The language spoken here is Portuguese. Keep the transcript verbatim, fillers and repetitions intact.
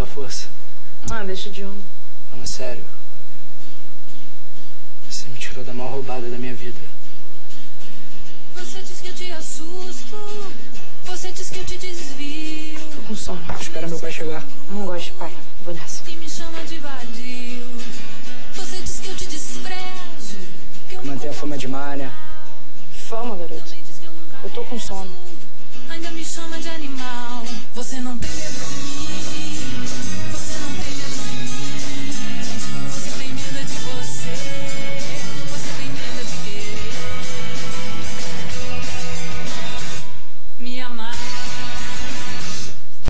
força. Ah, deixa de onda. Não, é sério. Você me tirou da maior roubada da minha vida. Você diz que eu te assusto. Você diz que eu te desvio. Tô com sono. Espera meu pai chegar. Não gosto de pai. Vou nessa. E me chama de vadio. Você diz que eu te desprezo. Que eu Manter a fama de má, né? Fama, garoto. Eu tô com sono. ainda me chama de animal. Você não tem medo de mim.